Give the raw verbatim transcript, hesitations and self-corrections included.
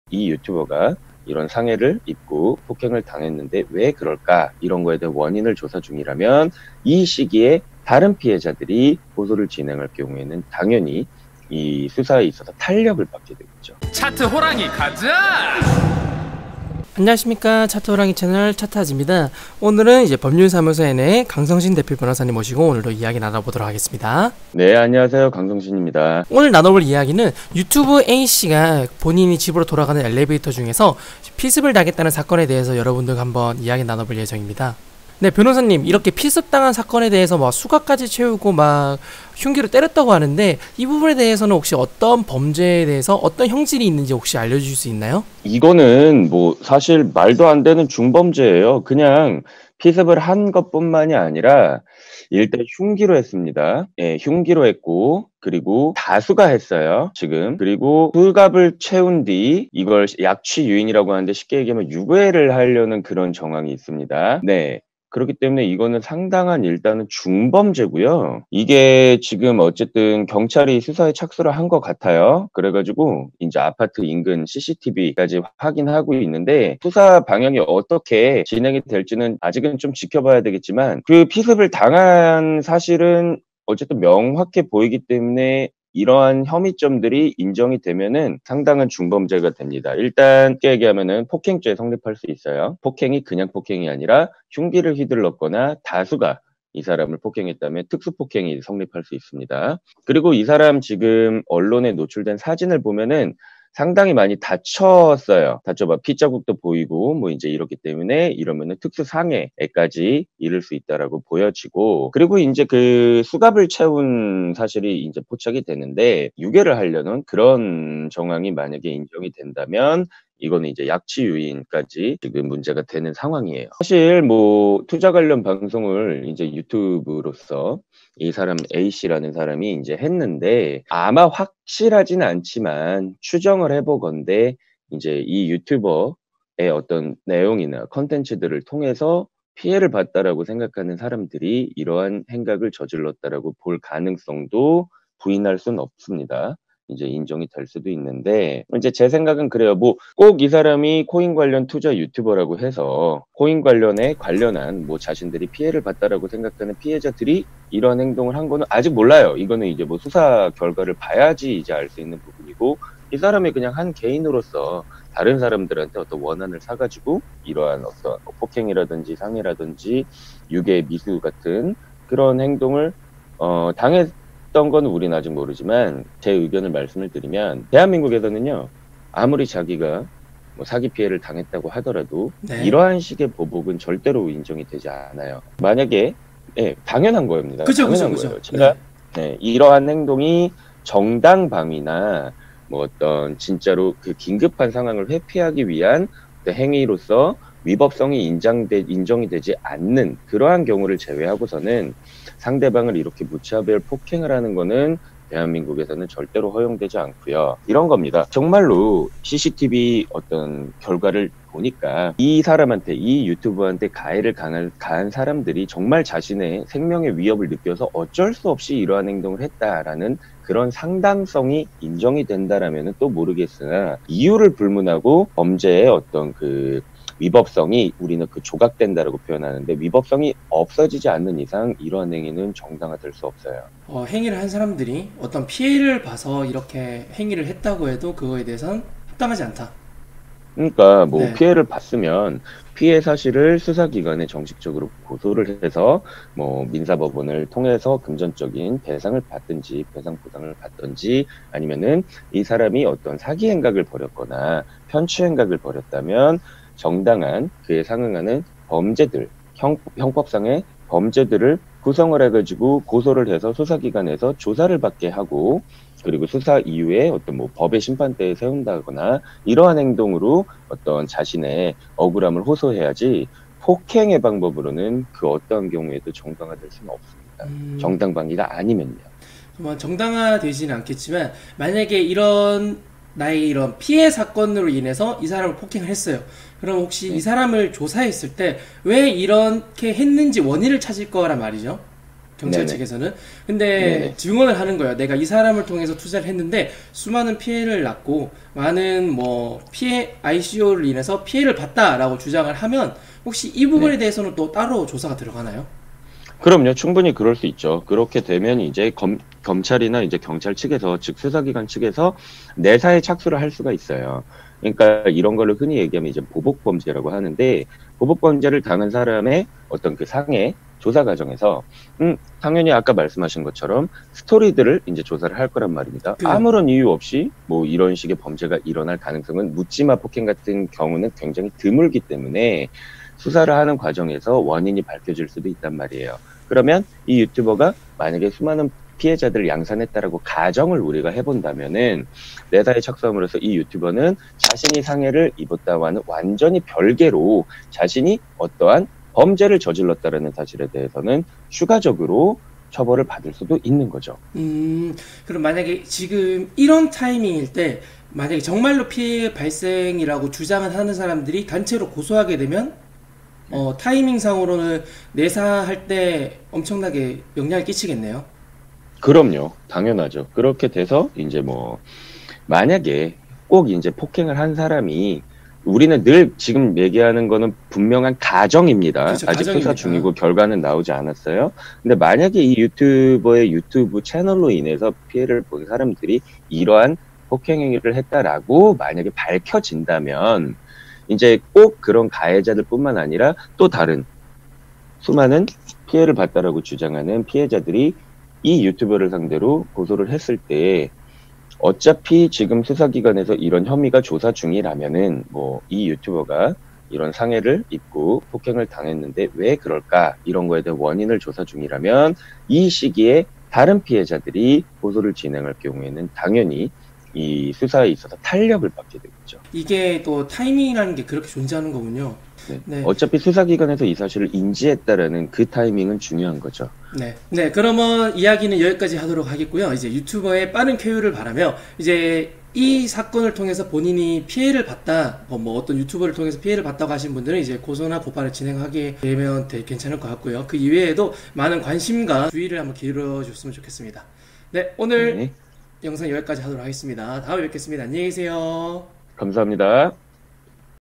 이 유튜버가 이런 상해를 입고 폭행을 당했는데 왜 그럴까? 이런 거에 대한 원인을 조사 중이라면 이 시기에 다른 피해자들이 고소를 진행할 경우에는 당연히 이 수사에 있어서 탄력을 받게 되겠죠. 차트 호랑이 가자! 안녕하십니까, 차트호랑이 채널 차트아즈입니다. 오늘은 이제 법률사무소 엔의 강성신 대표 변호사님 모시고 오늘도 이야기 나눠보도록 하겠습니다. 네, 안녕하세요. 강성신입니다. 오늘 나눠볼 이야기는 유튜브 A씨가 본인이 집으로 돌아가는 엘리베이터 중에서 피습을 당했다는 사건에 대해서 여러분들과 한번 이야기 나눠볼 예정입니다. 네, 변호사님, 이렇게 피습당한 사건에 대해서 막 수갑까지 채우고 막 흉기로 때렸다고 하는데 이 부분에 대해서는 혹시 어떤 범죄에 대해서 어떤 형질이 있는지 혹시 알려주실 수 있나요? 이거는 뭐 사실 말도 안 되는 중범죄예요. 그냥 피습을 한 것뿐만이 아니라 일단 흉기로 했습니다. 예, 흉기로 했고 그리고 다수가 했어요. 지금. 그리고 수갑을 채운 뒤 이걸 약취 유인이라고 하는데 쉽게 얘기하면 유괴를 하려는 그런 정황이 있습니다. 네. 그렇기 때문에 이거는 상당한 일단은 중범죄고요. 이게 지금 어쨌든 경찰이 수사에 착수를 한 것 같아요. 그래가지고 이제 아파트 인근 씨씨티비까지 확인하고 있는데 수사 방향이 어떻게 진행이 될지는 아직은 좀 지켜봐야 되겠지만 그 피습을 당한 사실은 어쨌든 명확해 보이기 때문에 이러한 혐의점들이 인정이 되면은 상당한 중범죄가 됩니다. 일단 쉽게 얘기하면은 폭행죄 성립할 수 있어요. 폭행이 그냥 폭행이 아니라 흉기를 휘둘렀거나 다수가 이 사람을 폭행했다면 특수폭행이 성립할 수 있습니다. 그리고 이 사람 지금 언론에 노출된 사진을 보면은 상당히 많이 다쳤어요. 다쳐봐 피자국도 보이고 뭐 이제 이렇기 때문에 이러면은 특수상해에까지 이를 수 있다라고 보여지고 그리고 이제 그 수갑을 채운 사실이 이제 포착이 되는데 유괴를 하려는 그런 정황이 만약에 인정이 된다면 이거는 이제 약취유인까지 지금 문제가 되는 상황이에요. 사실 뭐 투자 관련 방송을 이제 유튜브로서 이 사람 A씨라는 사람이 이제 했는데 아마 확실하진 않지만 추정을 해보건대 이제 이 유튜버의 어떤 내용이나 컨텐츠들을 통해서 피해를 봤다라고 생각하는 사람들이 이러한 행각을 저질렀다라고 볼 가능성도 부인할 수는 없습니다. 이제 인정이 될 수도 있는데 이제 제 생각은 그래요. 뭐 꼭 이 사람이 코인 관련 투자 유튜버라고 해서 코인 관련에 관련한 뭐 자신들이 피해를 봤다라고 생각하는 피해자들이 이런 행동을 한 거는 아직 몰라요. 이거는 이제 뭐 수사 결과를 봐야지 이제 알 수 있는 부분이고 이 사람이 그냥 한 개인으로서 다른 사람들한테 어떤 원한을 사가지고 이러한 어떤 폭행이라든지 상해라든지 유괴 미수 같은 그런 행동을 어 당했 어떤 건 우리는 아직 모르지만 제 의견을 말씀을 드리면 대한민국에서는요 아무리 자기가 뭐 사기 피해를 당했다고 하더라도 네. 이러한 식의 보복은 절대로 인정이 되지 않아요. 만약에 예, 당연한 거입니다. 그죠, 당연한 그죠, 거예요. 그죠. 제가 네, 이러한 행동이 정당방위나 뭐 어떤 진짜로 그 긴급한 상황을 회피하기 위한 행위로서 위법성이 인정되, 인정이 되지 않는 그러한 경우를 제외하고서는 상대방을 이렇게 무차별 폭행을 하는 거는 대한민국에서는 절대로 허용되지 않고요. 이런 겁니다. 정말로 씨씨티비 어떤 결과를 보니까 이 사람한테, 이 유튜버한테 가해를 가한, 가한 사람들이 정말 자신의 생명의 위협을 느껴서 어쩔 수 없이 이러한 행동을 했다라는 그런 상당성이 인정이 된다라면 또 모르겠으나 이유를 불문하고 범죄의 어떤 그 위법성이 우리는 그 조각된다라고 표현하는데 위법성이 없어지지 않는 이상 이러한 행위는 정당화될 수 없어요. 어, 행위를 한 사람들이 어떤 피해를 봐서 이렇게 행위를 했다고 해도 그거에 대해서는 합당하지 않다. 그러니까 뭐 네. 피해를 봤으면 피해 사실을 수사기관에 정식적으로 고소를 해서 뭐 민사법원을 통해서 금전적인 배상을 받든지 배상 보상을 받든지 아니면은 이 사람이 어떤 사기 행각을 벌였거나 편취 행각을 벌였다면 정당한 그에 상응하는 범죄들, 형, 형법상의 범죄들을 구성을 해가지고 고소를 해서 수사기관에서 조사를 받게 하고 그리고 수사 이후에 어떤 뭐 법의 심판대에 세운다거나 이러한 행동으로 어떤 자신의 억울함을 호소해야지 폭행의 방법으로는 그 어떠한 경우에도 정당화될 수는 없습니다. 음... 정당방위가 아니면요. 뭐 정당화되지는 않겠지만 만약에 이런 나의 이런 피해 사건으로 인해서 이 사람을 폭행을 했어요. 그럼 혹시 네. 이 사람을 조사했을 때 왜 이렇게 했는지 원인을 찾을 거란 말이죠. 경찰 네네. 측에서는. 근데 네네. 증언을 하는 거예요. 내가 이 사람을 통해서 투자를 했는데 수많은 피해를 났고 많은 뭐 피해 아이씨오를 인해서 피해를 봤다라고 주장을 하면 혹시 이 부분에 네. 대해서는 또 따로 조사가 들어가나요? 그럼요. 충분히 그럴 수 있죠. 그렇게 되면 이제 검, 검찰이나 이제 경찰 측에서, 즉 수사기관 측에서 내사에 착수를 할 수가 있어요. 그러니까 이런 걸로 흔히 얘기하면 이제 보복범죄라고 하는데, 보복범죄를 당한 사람의 어떤 그 상해 조사 과정에서, 음, 당연히 아까 말씀하신 것처럼 스토리들을 이제 조사를 할 거란 말입니다. 그- 아무런 이유 없이 뭐 이런 식의 범죄가 일어날 가능성은, 묻지마 폭행 같은 경우는 굉장히 드물기 때문에 수사를 하는 과정에서 원인이 밝혀질 수도 있단 말이에요. 그러면 이 유튜버가 만약에 수많은 피해자들을 양산했다라고 가정을 우리가 해본다면은, 내사에 착수함으로써 이 유튜버는 자신이 상해를 입었다와는 완전히 별개로 자신이 어떠한 범죄를 저질렀다라는 사실에 대해서는 추가적으로 처벌을 받을 수도 있는 거죠. 음, 그럼 만약에 지금 이런 타이밍일 때 만약에 정말로 피해 발생이라고 주장을 하는 사람들이 단체로 고소하게 되면 어, 타이밍상으로는 내사할 때 엄청나게 영향을 끼치겠네요. 그럼요. 당연하죠. 그렇게 돼서 이제 뭐 만약에 꼭 이제 폭행을 한 사람이, 우리는 늘 지금 얘기하는 거는 분명한 가정입니다. 그렇죠, 아직 수사 가정입니다. 중이고 결과는 나오지 않았어요. 근데 만약에 이 유튜버의 유튜브 채널로 인해서 피해를 본 사람들이 이러한 폭행 행위를 했다라고 만약에 밝혀진다면, 이제 꼭 그런 가해자들 뿐만 아니라 또 다른 수많은 피해를 봤다라고 주장하는 피해자들이 이 유튜버를 상대로 고소를 했을 때, 어차피 지금 수사기관에서 이런 혐의가 조사 중이라면은 뭐 이 유튜버가 이런 상해를 입고 폭행을 당했는데 왜 그럴까, 이런 거에 대한 원인을 조사 중이라면 이 시기에 다른 피해자들이 고소를 진행할 경우에는 당연히 이 수사에 있어서 탄력을 받게 되겠죠. 이게 또 타이밍이라는 게 그렇게 존재하는 거군요. 네. 네. 어차피 수사기관에서 이 사실을 인지했다라는 그 타이밍은 중요한 거죠. 네. 네, 그러면 이야기는 여기까지 하도록 하겠고요. 이제 유튜버의 빠른 쾌유를 바라며 이제 이 사건을 통해서 본인이 피해를 봤다, 어, 뭐 어떤 유튜버를 통해서 피해를 봤다고 하신 분들은 이제 고소나 고발을 진행하게 되면 되게 괜찮을 것 같고요. 그 이외에도 많은 관심과 주의를 한번 기울여줬으면 좋겠습니다. 네, 오늘 네. 영상 여기까지 하도록 하겠습니다. 다음에 뵙겠습니다. 안녕히 계세요. 감사합니다.